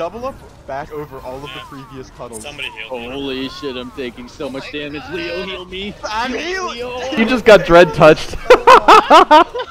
double up back over all of the previous tunnels. Somebody heal me. Holy shit, I'm taking so much damage. Leo, heal me. I'm healing! You just got dread touched.